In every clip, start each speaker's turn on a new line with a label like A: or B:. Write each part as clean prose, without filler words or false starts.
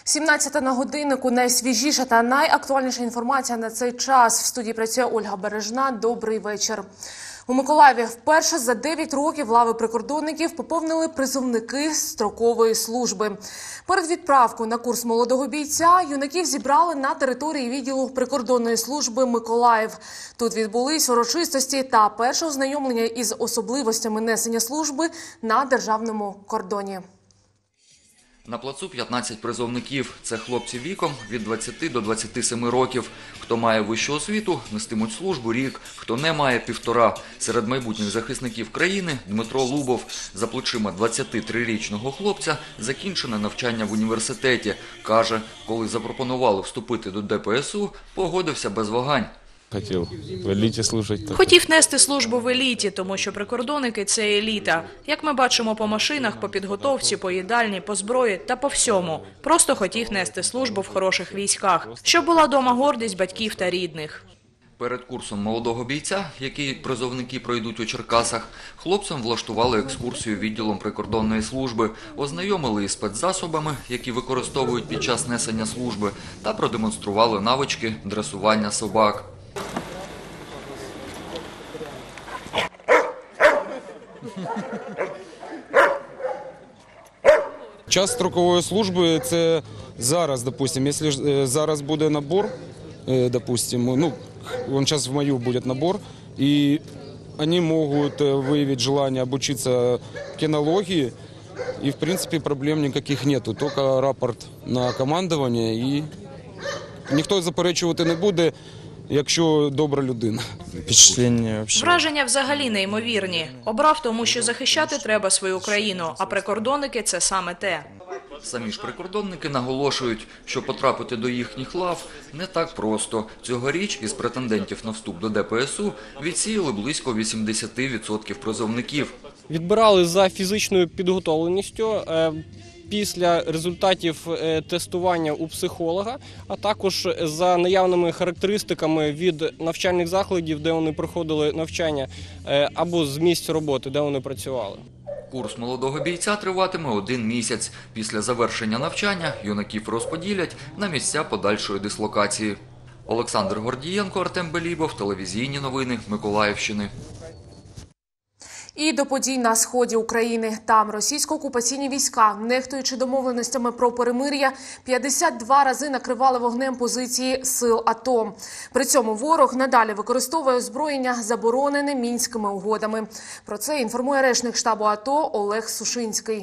A: 17 на годиннику. Найсвіжіша та найактуальніша інформація на цей час. В студії працює Ольга Бережна. Добрий вечір. У Миколаєві вперше за 9 років лави прикордонників поповнили призовники строкової служби. Перед відправкою на курс молодого бійця юнаків зібрали на території відділу прикордонної служби «Миколаїв». Тут відбулись урочистості та перше ознайомлення із особливостями несення служби на державному кордоні.
B: На плацу 15 призовників. Це хлопці віком від 20 до 27 років. Хто має вищу освіту, нестимуть службу рік, хто не має – 1,5. Серед майбутніх захисників країни Дмитро Лубов. За плечима 23-річного хлопця закінчене навчання в університеті. Каже, коли запропонували вступити до ДПСУ, погодився без вагань.
C: Хотів нести службу в еліті, тому що прикордонники – це еліта. Як ми бачимо по машинах, по підготовці, по їдальні, по зброї та по всьому. Просто хотів нести службу в хороших військах, щоб була дома гордість батьків та рідних.
B: Перед курсом молодого бійця, який призовники пройдуть у Черкасах, хлопцям влаштували екскурсію відділом прикордонної служби, ознайомили із спецзасобами, які використовують під час несення служби, та продемонстрували навички дресування собак.
D: Час строкової служби – це зараз, допустим, якщо зараз буде набор, допустим, сейчас в маю будет набор, и они могут выявить желание обучиться кинологии, и в принципе проблем никаких нету, только рапорт на командування, і ніхто заперечувати не буде, якщо добра людина.
C: Враження взагалі неймовірні. Обрав, тому що захищати треба свою країну, а прикордонники – це саме те.
B: Самі ж прикордонники наголошують, що потрапити до їхніх лав не так просто. Цьогоріч із претендентів на вступ до ДПСУ відсіяли близько 80% призовників.
E: Відбирали за фізичною підготовленістю, після результатів тестування у психолога, а також за наявними характеристиками від навчальних закладів, де вони проходили навчання, або з місць роботи, де вони працювали.
B: Курс молодого бійця триватиме 1 місяць. Після завершення навчання юнаків розподілять на місця подальшої дислокації. Олександр Гордієнко, Артем Белібов, телевізійні новини Миколаївщини.
A: І до подій на сході України. Там російсько-окупаційні війська, нехтуючи домовленостями про перемир'я, 52 рази накривали вогнем позиції сил АТО. При цьому ворог надалі використовує озброєння, заборонене Мінськими угодами. Про це інформує речник штабу АТО Олег Сушинський.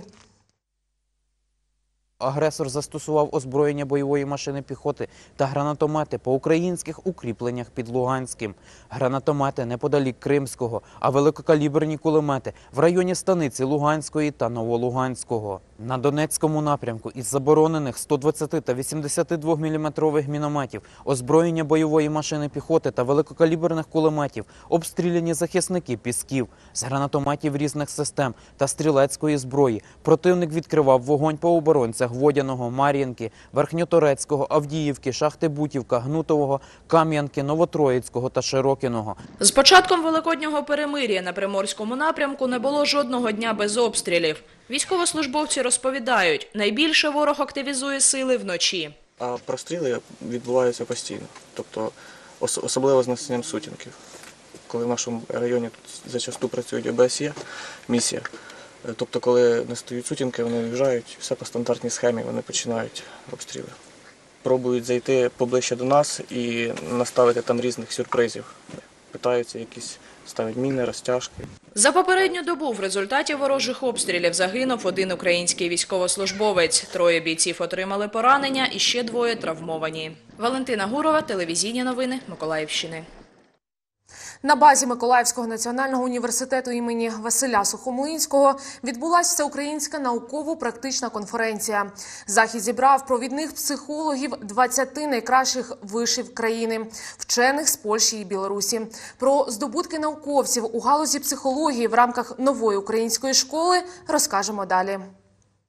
F: Агресор застосував озброєння бойової машини піхоти та гранатомети по українських укріпленнях під Луганським. Гранатомети неподалік Кримського, а великокаліберні кулемети в районі станиці Луганської та Новолуганського. На Донецькому напрямку із заборонених 120 та 82-мм мінометів, озброєння бойової машини піхоти та великокаліберних кулеметів, обстріляні захисники Пісків. З гранатометів різних систем та стрілецької зброї противник відкривав вогонь по оборонцях Водяного, Мар'їнки, Верхньоторецького, Авдіївки, Шахти Бутівка, Гнутового, Кам'янки, Новотроїцького та Широкіного.
C: З початком Великоднього перемир'я на Приморському напрямку не було жодного дня без обстрілів. Військовослужбовці розповідають, найбільше ворог активізує сили вночі.
G: А простріли відбуваються постійно, тобто особливо з населенням сутінків. Коли в нашому районі тут зачасту працюють ОБСЄ, місія, тобто коли настають сутінки, вони виїжджають, все по стандартній схемі, вони починають обстріли. Пробують зайти поближче до нас і наставити там різних сюрпризів. Питаються якісь, ставлять міни, розтяжки.
C: За попередню добу в результаті ворожих обстрілів загинув 1 український військовослужбовець. 3 бійців отримали поранення і ще 2 травмовані. Валентина Гурова, телевізійні новини Миколаївщини.
A: На базі Миколаївського національного університету імені Василя Сухомлинського відбулася всеукраїнська науково-практична конференція. Захід зібрав провідних психологів 20 найкращих вишів країни, вчених з Польщі і Білорусі. Про здобутки науковців у галузі психології в рамках нової української школи розкажемо далі.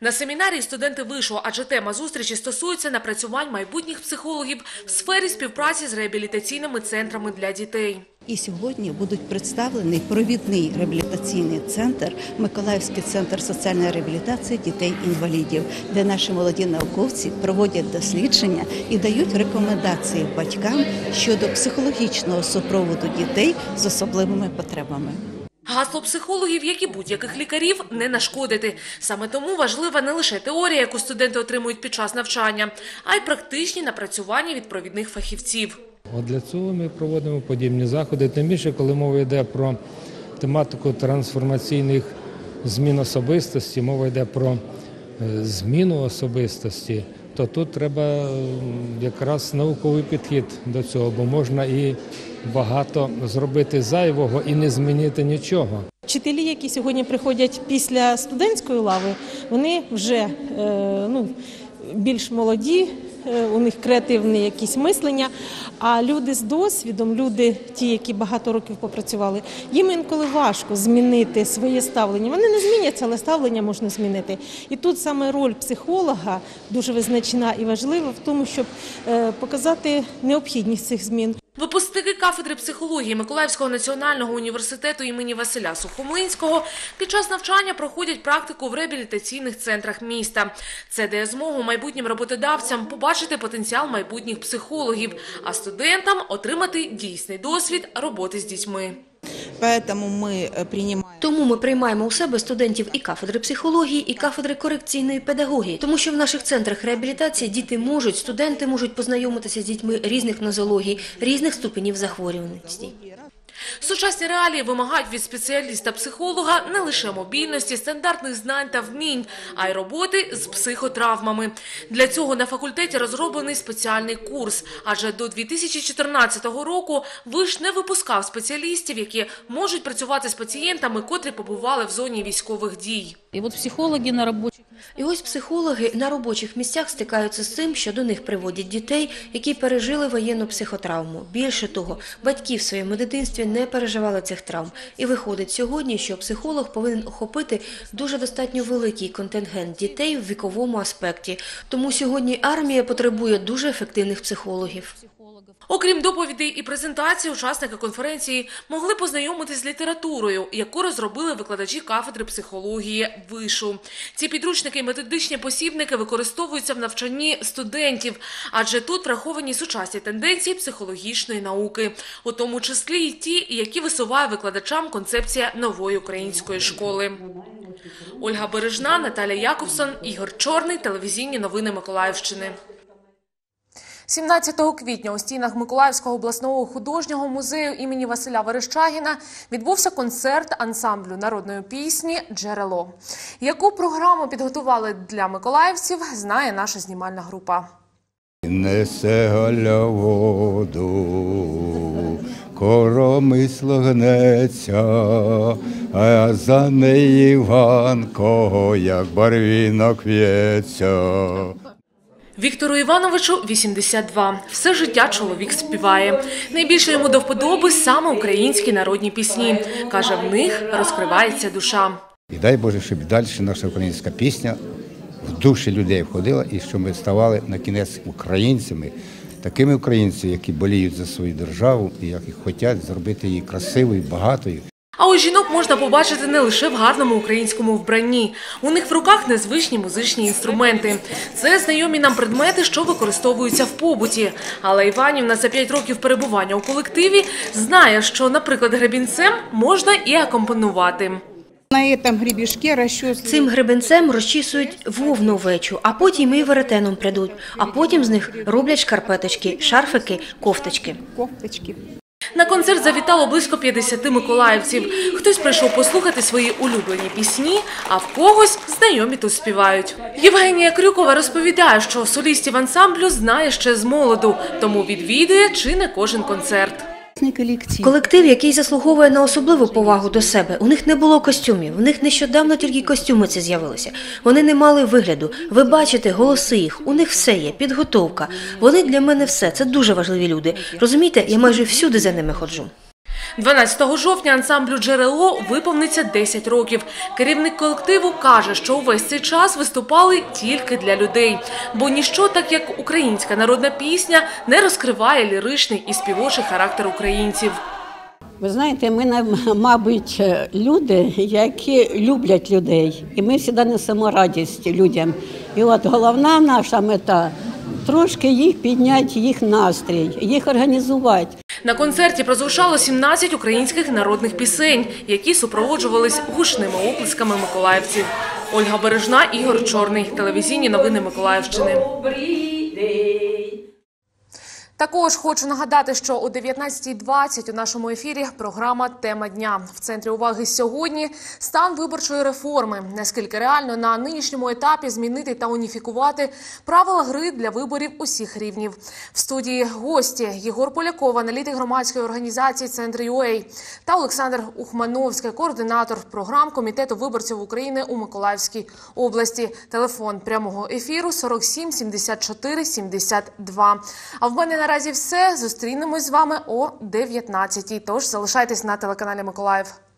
A: На семінарі студенти вишу, адже тема зустрічі стосується напрацювань майбутніх психологів в сфері співпраці з реабілітаційними центрами для дітей.
H: І сьогодні будуть представлений провідний реабілітаційний центр, Миколаївський центр соціальної реабілітації дітей-інвалідів, де наші молоді науковці проводять дослідження і дають рекомендації батькам щодо психологічного супроводу дітей з особливими потребами.
A: Гасло психологів, як і будь-яких лікарів, не нашкодити. Саме тому важлива не лише теорія, яку студенти отримують під час навчання, а й практичні напрацювання від провідних фахівців.
I: От для цього ми проводимо подібні заходи, тим більше, коли мова йде про тематику трансформаційних змін особистості, мова йде про зміну особистості, то тут треба якраз науковий підхід до цього, бо можна і багато зробити зайвого і не змінити нічого.
J: Вчителі, які сьогодні приходять після студентської лави, вони вже більш молоді, у них креативне якісь мислення, а люди з досвідом, люди ті, які багато років попрацювали, їм інколи важко змінити своє ставлення. Вони не зміняться, але ставлення можна змінити. І тут саме роль психолога дуже визначна і важлива в тому, щоб показати необхідність цих змін.
A: Випускники кафедри психології Миколаївського національного університету імені Василя Сухомлинського під час навчання проходять практику в реабілітаційних центрах міста. Це дає змогу майбутнім роботодавцям побачити потенціал майбутніх психологів, а студентам отримати дійсний досвід роботи з дітьми.
K: Тому ми приймаємо у себе студентів і кафедри психології, і кафедри корекційної педагогії. Тому що в наших центрах реабілітації студенти можуть познайомитися з дітьми різних нозологій, різних ступенів захворюваності.
A: Сучасні реалії вимагають від спеціаліста-психолога не лише мобільності, стандартних знань та вмінь, а й роботи з психотравмами. Для цього на факультеті розроблений спеціальний курс, адже до 2014 року ВИШ не випускав спеціалістів, які можуть працювати з пацієнтами, котрі побували в зоні військових дій.
K: І ось психологи на робочих місцях стикаються з цим, що до них приводять дітей, які пережили воєнну психотравму. Більше того, батьки в своєму дитинстві не переживали цих травм. І виходить сьогодні, що психолог повинен охопити дуже достатньо великий контингент дітей в віковому аспекті. Тому сьогодні армія потребує дуже ефективних психологів.
A: Окрім доповідей і презентацій, учасники конференції могли познайомитись з літературою, яку розробили викладачі кафедри психології ВИШу. Ці підручники і методичні посібники використовуються в навчанні студентів, адже тут враховані сучасні тенденції психологічної науки, у тому числі і ті, які висуває викладачам концепція нової української школи. Ольга Бережна, Наталя Якобсон, Ігор Чорний, телевізійні новини Миколаївщини. 17 квітня у стінах Миколаївського обласного художнього музею імені Василя Верещагіна відбувся концерт ансамблю народної пісні «Джерело». Яку програму підготували для миколаївців, знає наша знімальна група.
L: Несе Галя воду, коромисло гнеться, а за неї Іванко, як барвінок в'ється.
A: Віктору Івановичу 82. Все життя чоловік співає. Найбільше йому до вподоби саме українські народні пісні. Каже, в них розкривається душа.
L: І дай Боже, щоб далі наша українська пісня в душі людей входила і щоб ми ставали на кінець українцями, такими українцями, які боліють за свою державу і які хочуть зробити її красивою, багатою.
A: А ось жінок можна побачити не лише в гарному українському вбранні. У них в руках незвичні музичні інструменти. Це знайомі нам предмети, що використовуються в побуті. Але Іванівна за 5 років перебування у колективі знає, що, наприклад, гребінцем можна і акомпонувати.
K: Цим гребенцем розчісують вовну овечу, а потім і веретеном прядуть. А потім з них роблять шкарпеточки, шарфики, кофточки.
A: На концерт завітало близько 50 миколаївців. Хтось прийшов послухати свої улюблені пісні, а в когось знайомі тут співають. Євгенія Крюкова розповідає, що солістів ансамблю знає ще з молоду, тому відвідує чи не кожен концерт.
K: Колектив, який заслуговує на особливу повагу до себе. У них не було костюмів, у них нещодавно тільки костюми ці з'явилися. Вони не мали вигляду. Ви бачите голоси їх, у них все є, підготовка. Вони для мене все, це дуже важливі люди. Розумієте, я майже всюди за ними ходжу.
A: 12 жовтня ансамблю «Джерело» виповниться 10 років. Керівник колективу каже, що увесь цей час виступали тільки для людей. Бо ніщо, так як українська народна пісня, не розкриває ліричний і співочий характер українців.
M: Ви знаєте, ми, мабуть, люди, які люблять людей. І ми завжди несемо радість людям. І от головна наша мета – трошки їх підняти, їх настрій, їх організувати.
A: На концерті прозвучало 17 українських народних пісень, які супроводжувались гучними оплесками миколаївців. Ольга Бережна, Ігор Чорний. Телевізійні новини Миколаївщини. Також хочу нагадати, що о 19:20 у нашому ефірі програма «Тема дня». В центрі уваги сьогодні – стан виборчої реформи. Наскільки реально на нинішньому етапі змінити та уніфікувати правила гри для виборів усіх рівнів. В студії гості Єгор Поляков, аналітик громадської організації «Центр.UA» та Олександр Ухмановський, координатор програм Комітету виборців України у Миколаївській області. Телефон прямого ефіру 47 74 72. А в мене наразі все. Зустрінемось з вами о 19:00. Тож залишайтесь на телеканалі Миколаїв.